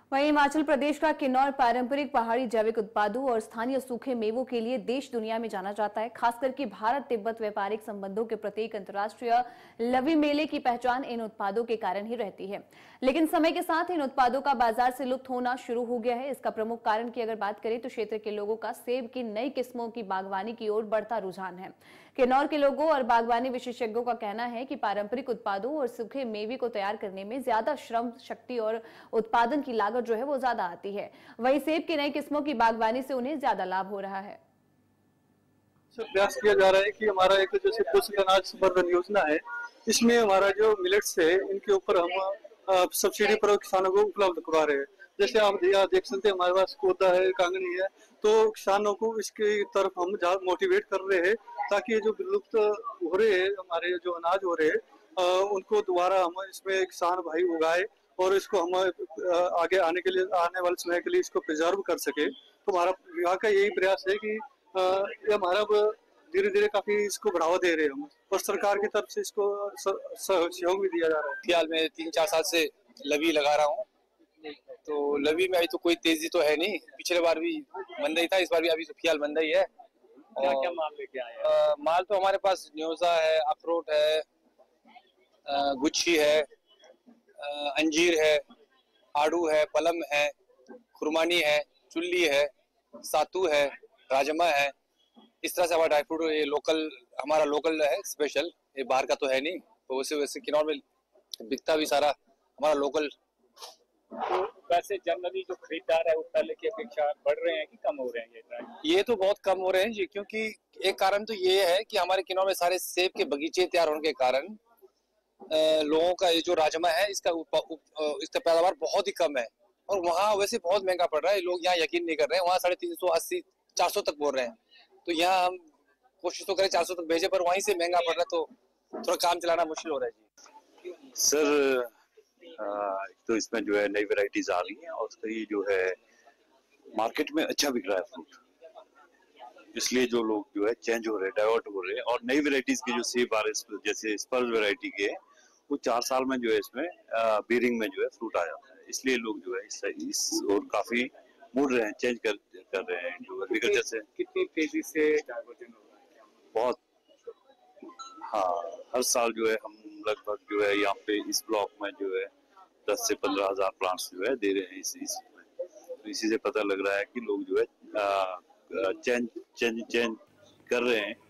वहीं हिमाचल प्रदेश का किन्नौर पारंपरिक पहाड़ी जैविक उत्पादों और स्थानीय सूखे मेवों के लिए देश दुनिया में जाना जाता है। खासकर कि भारत तिब्बत व्यापारिक संबंधों के प्रतीक अंतर्राष्ट्रीय लवी मेले की पहचान इन उत्पादों के कारण ही रहती है। लेकिन समय के साथ इन उत्पादों का बाजार से लुप्त होना शुरू हो गया है। इसका प्रमुख कारण की अगर बात करें तो क्षेत्र के लोगों का सेब की नई किस्मों की बागवानी की ओर बढ़ता रुझान है। किन्नौर के लोगों और बागवानी विशेषज्ञों का कहना है कि पारंपरिक उत्पादों और सूखे मेवे को तैयार करने में ज्यादा श्रम शक्ति और उत्पादन की लागत जो है वो ज्यादा आती है। वहीं सेब की नई किस्मों की बागवानी से उन्हें ज्यादा लाभ हो रहा है। प्रयास किया जा रहा है कि हमारा एक जैसे पोषक अनाज संवर्धन योजना है, इसमें हमारा जो मिलेट्स है इनके ऊपर हम सब्सिडी पर किसानों को उपलब्ध करवा रहे हैं। जैसे आप यहाँ देख सकते हैं हमारे पास कोदा है, कांगनी है, तो किसानों को इसके तरफ हम मोटिवेट कर रहे हैं ताकि ये जो विलुप्त हो रहे हैं हमारे जो अनाज हो रहे हैं उनको दोबारा हम इसमें किसान भाई उगाए और इसको हम आगे आने वाले समय के लिए इसको प्रिजर्व कर सके। तो हमारा विभाग का यही प्रयास है कि ये हमारा धीरे धीरे काफी इसको बढ़ावा दे रहे हैं हम, और सरकार की तरफ से इसको सहयोग भी दिया जा रहा है। फिलहाल मैं 3-4 साल से लवी लगा रहा हूँ, तो लवी में अभी तो कोई तेजी तो है नहीं। पिछले बार भी मंदा ही था, इस बार भी अभी तो फिलहाल मंदा ही है। क्या क्या माल लेके आए हैं? माल तो हमारे पास न्योजा है, अखरोट है, गुच्छी है, अंजीर है, आड़ू है, पलम है, खुरमानी है, चुल्ली है, सातू है, राजमा है। इस तरह से हमारा ड्राई फ्रूट ये हमारा लोकल है, स्पेशल, ये बाहर का तो है नहीं। तो वैसे किन्नौर में बिकता भी सारा हमारा लोकल। तो वैसे जनरली जो खरीदार है वो पहले की अपेक्षा बढ़ रहे हैं कि कम हो रहे हैं? ये तो बहुत कम हो रहे हैं जी, क्योंकि एक कारण तो ये है कि हमारे किन्नौर में सारे सेब के बगीचे तैयार होने के कारण लोगों का ये जो राजमा है इसका पैदावार बहुत ही कम है, और वहाँ वैसे बहुत महंगा पड़ रहा है। लोग यहाँ यकीन नहीं कर रहे हैं, वहाँ 350-400 तक बोल रहे हैं। तो यहाँ हम कोशिश तो करें 400 तक भेजे, पर वहीं से महंगा पड़ रहा है, तो थोड़ा काम चलाना मुश्किल हो रहा है जी। सर तो इसमें जो है नई वैरायटीज आ रही हैं और ये जो है मार्केट में अच्छा बिक रहा है फ्रूट, इसलिए जो लोग जो है चेंज हो रहे हैं, डाइवर्ट हो रहे हैं। और नई वैरायटीज के जो सेब आ रहे हैं जैसे स्पर्श वैरायटी के, वो 4 साल में जो है इसमें बेरिंग में जो है फ्रूट आ जाता है, इसलिए लोग जो है इस और काफी मुड़ रहे हैं, चेंज कर रहे हैं। जो एग्रीकल्चर से कितनी तेजी से डाइवर्जन हो रहा है? बहुत, हाँ, हर साल जो है हम लगभग जो है यहाँ पे इस ब्लॉक में जो है 10 से 15 हजार प्लांट्स जो है दे रहे हैं इसमें। तो इसी से पता लग रहा है कि लोग जो है चेंज कर रहे हैं।